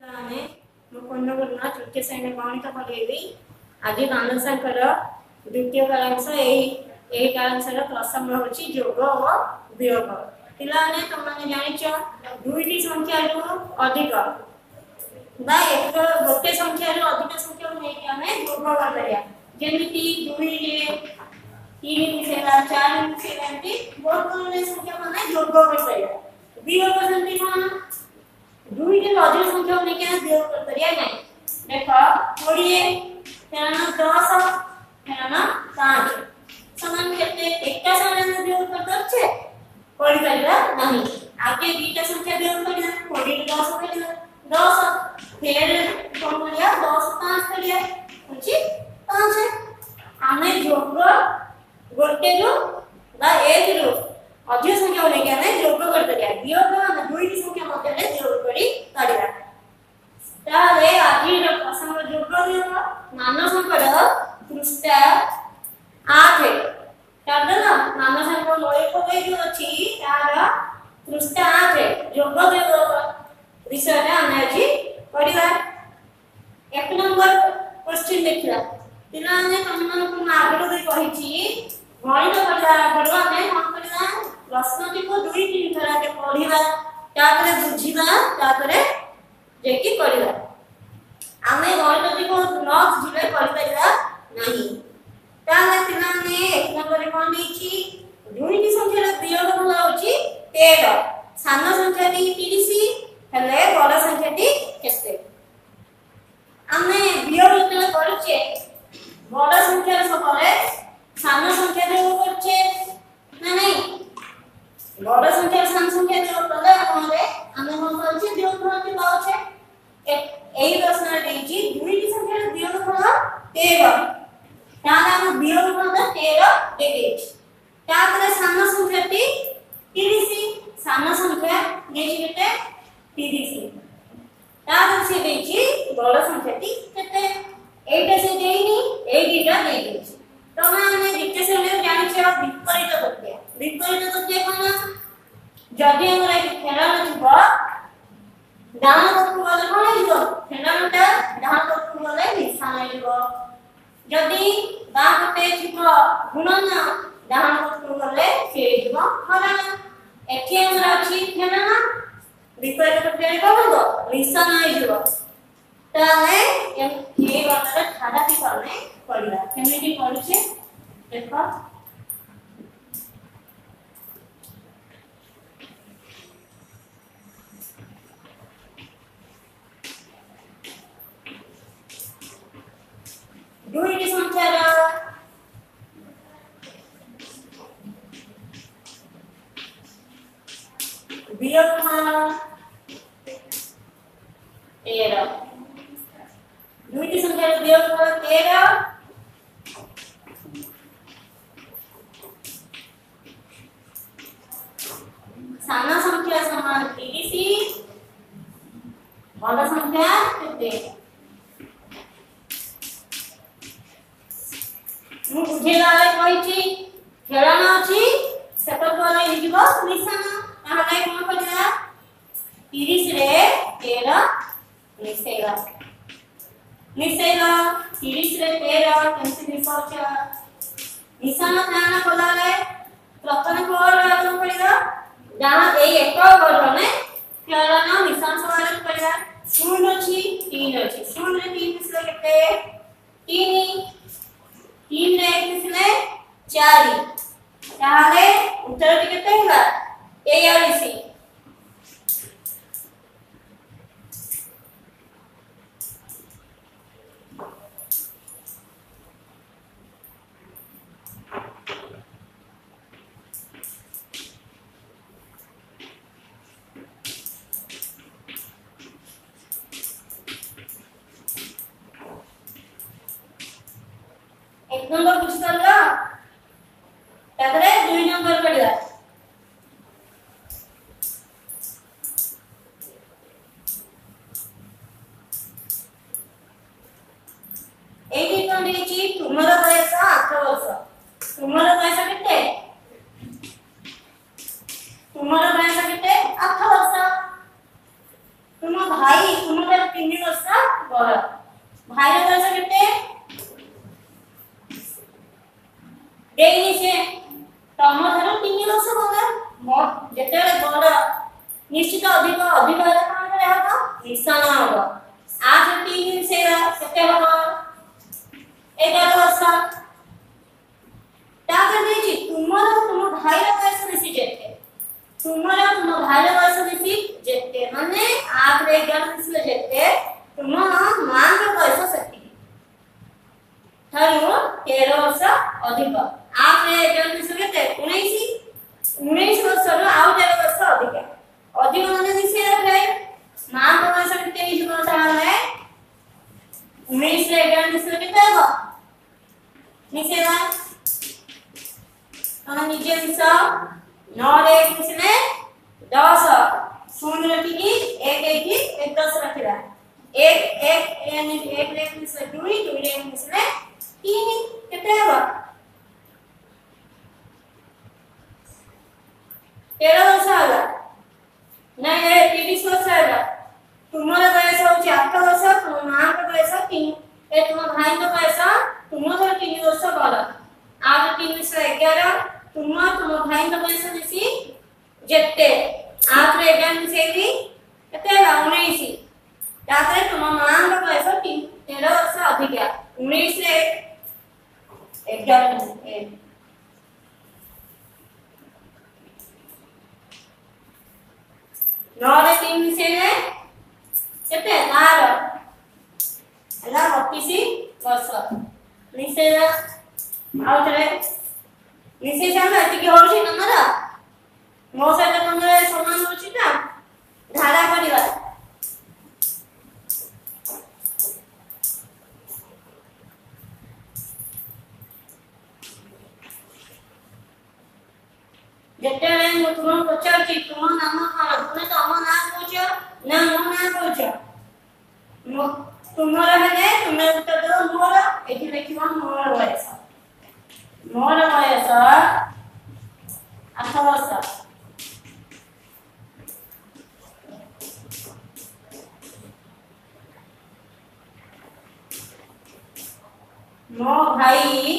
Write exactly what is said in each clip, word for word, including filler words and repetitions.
मुकुंदपुर तृतीय श्रेणी गणित पढ़ेबी आज मानसर द्वितीय कालांश यही कालांशर प्रसंग होची योग और वियोग। पिलाने तुमने जानिछ दुईटी संख्या रु अधिक बा एक गोटे संख्या रु अधिक संख्या नेकी हमें योग करलिया जेमिति दुई रे तीन मिसेला चार मिसेला एंटी बहुत गुणे संख्या माने योग करलिया। वियोग संख्या कोन दुई रे अधिक संख्या नेकी वियोग करलिया नहीं देखो बीस फेना दस फेना पाँच समान केते एकटा समान वियोग कर दछे पढ़ी परिबा नहीं आगे बीटा संख्या वियोग करिया बीस दस करिया दस फिर कोन करिया दस पाँच करिया होची पाँच आमे योग गोटे रु बा एक रु अधिक संख्या लेके हमें योग कर दिया वियोग हम दुई की संख्या मध्य में योग करी परिबा ताले आजी रो प्रसंग योग वियोग मानसंकर पृष्ठ आठ तादना मानसंकर लोई पगे जो अछि तार पृष्ठ आठ योग वियोग विषय हम आज पढ़िबा। एक नंबर क्वेश्चन देखिला पिलाने तमन को आगरो दे कहिछि गणित पढ़ा पढ़वा में हम पढ़ा प्रश्नटी को दुई तीन थरा के पढ़िबा तापरे बुझिबा तापरे जेकी करिबा आमे गणित को न बुझिले पढ़ि परिबा नहीं ताले पिलाने एक नंबर कोन देछि दुई की संख्या रे वियोग होला होछि तेरह सान संख्या टी तीस हेले बड़ संख्या टी केते आमे वियोग केले करछे बड़ संख्या सबरे सान संख्या रे करछे ना नहीं बड़ संख्या सान संख्या रे करले हमरे आमे हम करछे वियोग करके पाउछे एही प्रश्न देछि दुई की संख्या रे वियोग होला तेरह ताना हम वियोग होला तेरह देछि तापरे सान संख्या टी तीस सान संख्या देछि केते तीस तापर से देछि बड़ संख्या टी केते एटा से देइनी एई दिटा देइ देछि तमे माने द्वितीय श्रेणी जानि छ विपरीत तथ्य विपरीत तथ्य कोन जदि हमरा खेला नथिबो डान पक्ष वाले कोन हिजो खेलाटा डान पक्ष वाले निशान हिजो जदि बा पटे छिको गुणन डान पक्ष वाले से हिजो हरण एठी हमरा अछि खेला विपरीत तथ्य कोन निशान हिजो ताले ये बातरे खादा की करने पड़िला केमिति पड़ुछे देखो दुई की संख्या रा वियोग तेरह दुई की संख्या रा वियोग तेरह सान संख्या समान तीस बड़ संख्या केते मु बुझेला कहिछि खेलाना अछि सेट वाला लिखिबो निशान ताहाले कोन करिया तीस रे तेरह निसेला निसेला तीस रे तेरह केमति निसच निशान ताना कोलाले प्रथम कोर आरंभ करिया जहां ए एक वर्ग में खेलाना निशान सवाल करिया शून्य अछि तीन अछि शून्य रे तीन मिसले केते तीन तीन रे एक मिसले चार ताले उत्तर केते होला बयालीस एक नंबर बुझ करला तारे दुई नंबर पड़िला एठी कोन देछि तुमरा वयस आठ वर्ष तुमरा वयस केते तुमरा वयस केते आठ वर्ष तुम भाई तुम बड़ भाईर बयस केते देई से तम धर तीन वर्ष बड़ा मो जेते बड़ निश्चित अधिक अधिक हेले कोन करे हबो निशान हबो आठ तीन से केते हबो ग्यारह वर्ष तापर देखि तुमर तुम भाईर बयस बेसी जेते तुमर तुम भाईर बयस बेसी जेते माने आठ रे ग्यारह मिसले जेते तुम मां के बयस सेति थारु तेरह वर्ष अधिक आठ रे ग्यारह मिसले केते उन्नीस उन्नीस वर्ष रो आउ तेरह वर्ष अधिक अधिक माने मिसे रे मां के बयस केते ही वर्ष है उन्नीस रे ग्यारह मिसले केते हो मिसेला हम निजे मिस नौ रे मिसले दस शून्य रखी एक एक की एक दस रखिला एक एक यानी एक रे मिसले दुई दुई रे मिसले तीन केते हो तेरह वर्ष होला ना ये तीस वर्ष होला तुम्हारा बयस होची आठ वर्ष तुम मां का बयस तीन ए तुम भाई का बयस तुम धर तीन वर्ष बड़ आठ तीन से ग्यारह तुम तुम भाई का बयस बेसी जेते आठ रे ग्यारह से भी केते होला उन्नीस तापर तुम मां का बयस तीन तेरह वर्ष अधिक उन्नीस से ग्यारह नौ रे तीन से केते बारह एला बत्तीस वर्ष निसे आउ तरे निसे जाना एति होछि नंबर मो सहित नंबर समान होछि ना धारा करिवा जेते मु तुम पचार छी तुम नाम कोन तुम तम नाम कहछो ना मो नाम कहछो मो तुमरा हेले तुमे उत्तर दो मोर एठी लिखिबा मोर बयस मोर बयस आठ वर्ष मो भाई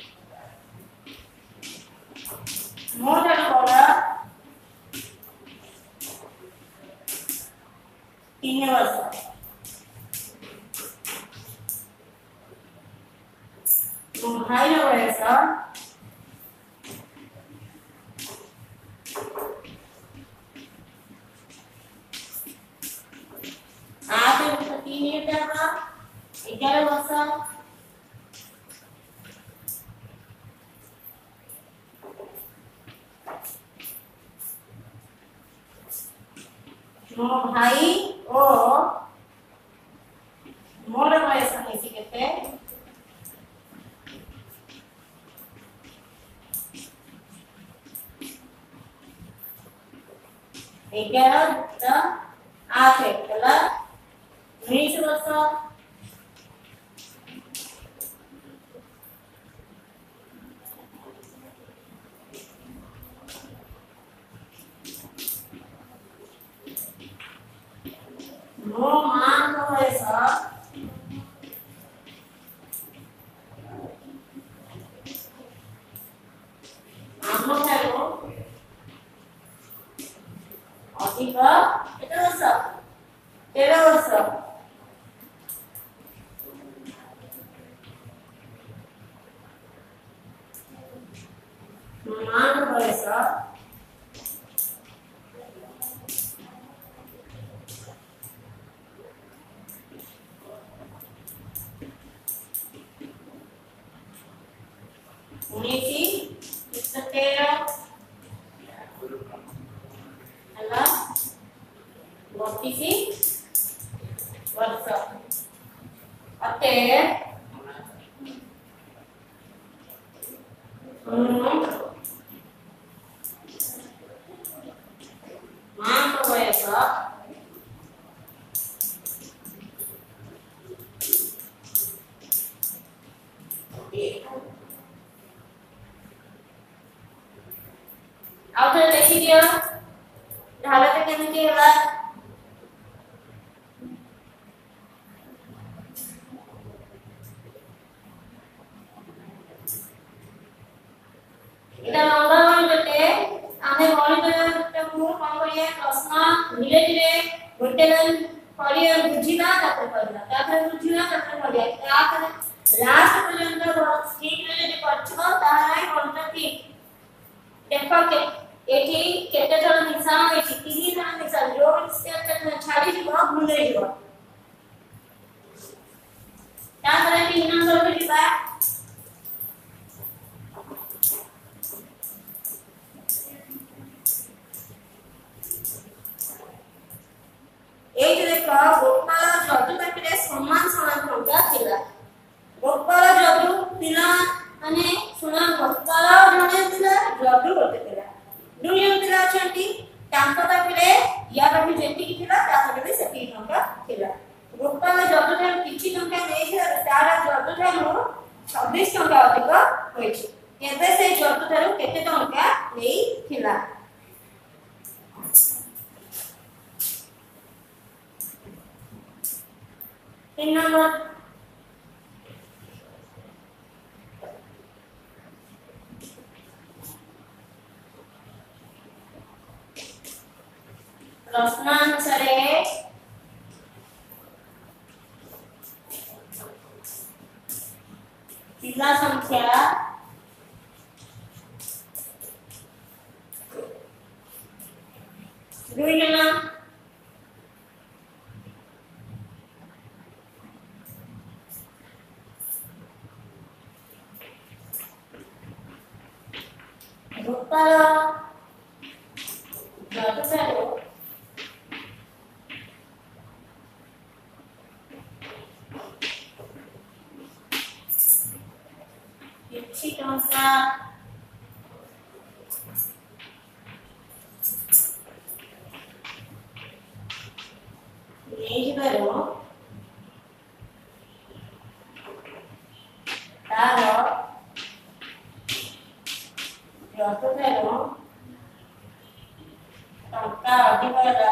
मो जन बड़ा तीन वर्ष तुम भाई रो ऐसा आठ तीन ये था ग्यारह वर्ष मो भाई ओ मोर बयस कैसे केते ग्यारह त आठ कला उन्नीस वर्ष मो मां को ऐसा आमो थारो अधिक केते वर्ष तेरह वर्ष मां को ऐसा उन्नीस तेरह है बत्तीस वर्ष अते मां का बयस आउ थे देखि दियो ढाला के केमिति होला धीरे धीरे गोटे लाइन पढ़िया बुझिला तापर पढ़िला तापर बुझिला तापर पढ़िया तापर लास्ट पर्यंत ठीक रे जे पढ़छो ताहाई कोनटा ठीक देखो के एठी केते थोड़ा निशान है तीन थोड़ा निशान जो स्टेप तक छाड़ी जीवो भूले जीवो तापर तीन नंबर पे जीवा एक देखो गोपाल जदु पाखरे समान समान टंका थिला गोपाल जदु पिला माने सुना गोपाल जने थिला जदु गोटे थिला दुई जन पिला अछंती तांको पाखरे या पाखरे जेंती की थिला तापर भी सेती टंका थिला गोपाल जदु थार किछि टंका नेथिला तारा जदु थार छब्बीस टंका अधिक होइछि एबे से जदु थार केते टंका नेई थिला तीन नंबर प्रश्नानुसारे पिला संख्या दुई जन गोपाल जदु थारो किछि टंका नेई बारो तारो जदु थारो टंका अधिक होला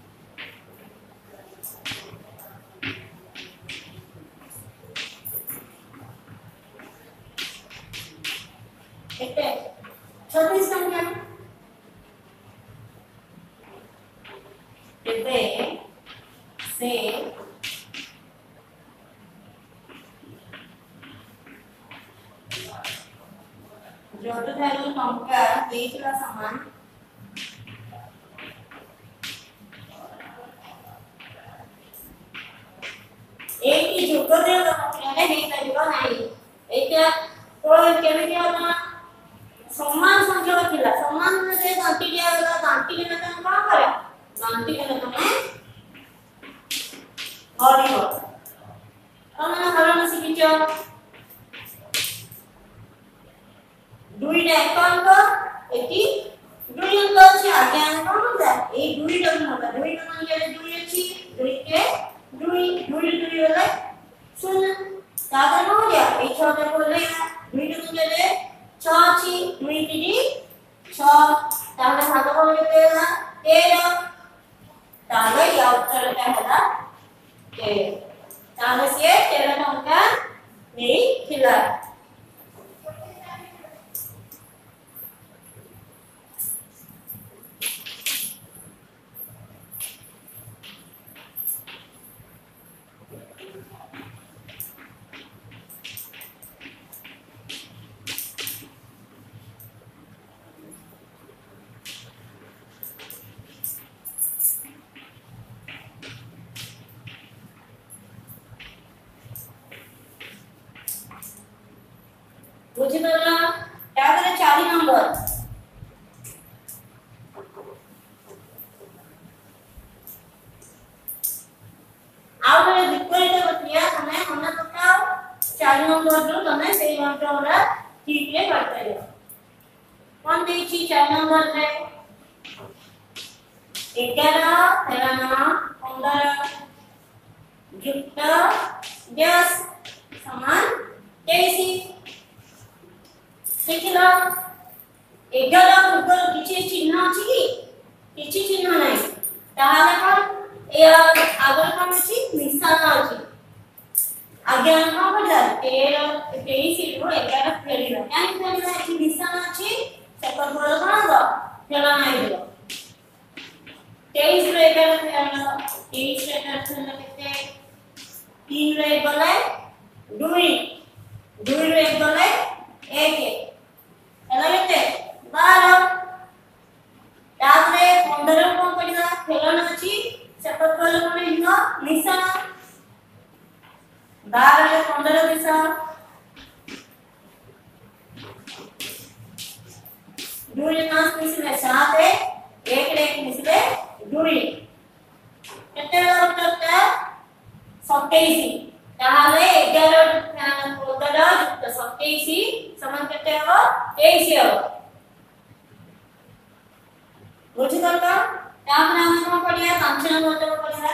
केते छब्बीस टंका केते से जदु थारो टंका देइतला समान एक ही जोग दे तमने नहीं परिबो नाही एटा कोई केमिति होला समान संख्या थिला समान से गांठी दिया गला गांठी के तम का करे गांठी के तमे हरियो तमने हरण सिकिचो दुई टा अंक एटी दुई अंक अछि आगे अंक होला ए दुई टा होला दुई टा अंक रे दुई अछि दुई के दुई दुई दुई होला सुन तागर हो गया ए छोटे बोले दुई टा अंक रे छ अछि दुई तीन छ ताहले भाग कोन केते होला तेरह ताहले या उत्तर टा होला तेरह ताहले से तेरह टंका नै थिला बुझी परला तागरे चालीस नंबर आउरे विपरीत प्रक्रिया तमे मन पकाओ चालीस नंबर जो तमे सेई मंत्ररा ठीक रे करते हो कोन देछि चालीस नंबर रे ग्यारह तेरह पंद्रह युक्त दस समान तेईस देखिलो ग्यारह ऊपर किछि चिन्ह अछि कि किछि चिन्ह नै ताहाले कोन ए आगर कोन अछि निशान अछि आगे हम पढ़ा तेरह तेईस रु ग्यारह फेरिला काहे फेरिला कि निशान अछि सेकर बड़ कोन दो फेला नै दियो तेईस रे एगार फेरल तेईस रे एगार फेरल केते तीन रे गले दुई दुई रे गले एक एला केते बारह तापरे पंद्रह कोन पडिगा फेरल अछि सेपट कोन पडिगा मिशन बारह रे पंद्रह मिशन दुई रे पाँच मिसले सात है एक रे एक मिसले दुई केते उत्तर सत्ताईस ताहले ग्यारह पंद्रह युक्त सत्ताईस समान केते हो तेईस हो बुझि गलो तापर हम कोन पडिया पांच नंबर तो पडिया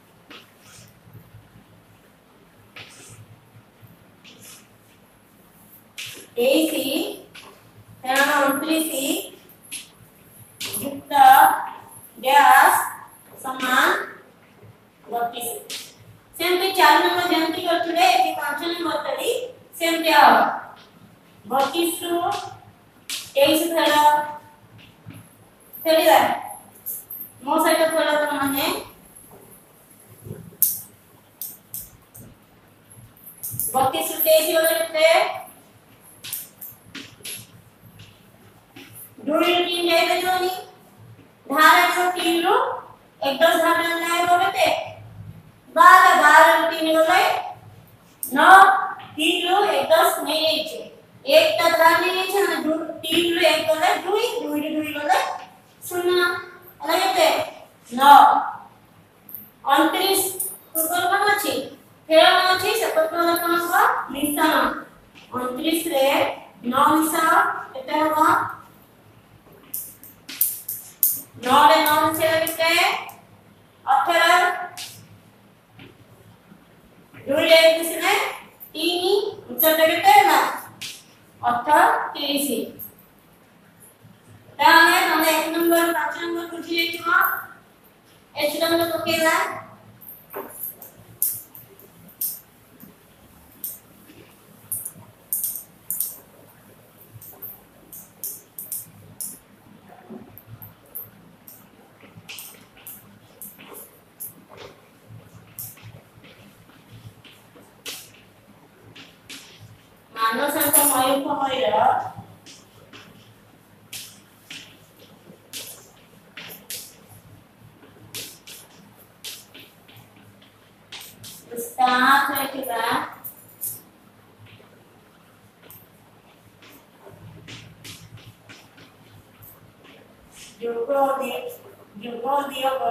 तेईस तेरह उनतीस युक्त डैश समान बत्तीस सेमती चार नंबर जेमती करथुले एति पांच नंबर तरी सेमती आ बत्तीस रु तेईस फेर फेरिला मो सहित फेर तो माने बत्तीस रु तेईस होले केते दुई तीन जाय देजोनी धारा को तीन रु एक दस धारा नाय होते बारह बारह तीन होले नौ तीन रु एक दस नहीं छे एक ता धारा नहीं छे ना दो तीन रु एक होले दुई दुई रु दुई होले शून्य अला केते नौ उनतीस पूर्व कोन अछि फेर अछि सेपट कोन कोन हो निशान उनतीस रे नौ निशान केते हो नौ रे नौ से लगते अठारह दुई रे किसने तीन उत्तर लगते ना अट्ठाईस ताने हम एक नंबर पांच नंबर पूछी लेछो एच नंबर तो केला मानव संख्या मयूख मयूर स्टार्ट रखिगा जोगो दि जोगो दियोग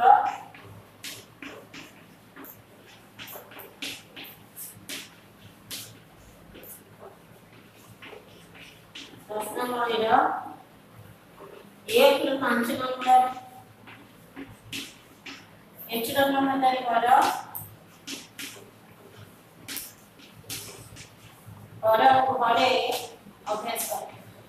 प्रश्न मयूर एक रु पांच नंबर एच नंबर तारी करो और घरे अभ्यास कर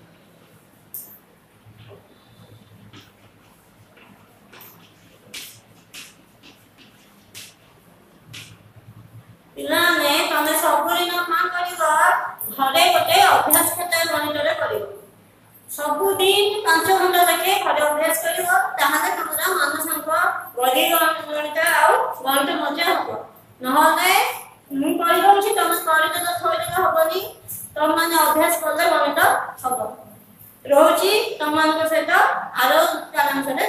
पिलाने तमे सबुरी न मा करिवो घरे गोटे अभ्यास खाता गणित रे करिवो सबु दिन पाँच घंटा लेके घरे अभ्यास करिवो ताहाले तमरा मानसिक गणित गणित आ गणित मजा हबो नहले मु कहि दउछि तमे गणित तो थोइले हबनी तम माने अभ्यास करले गणित हबो रोजी तम मान को सहित आरो कालांश रे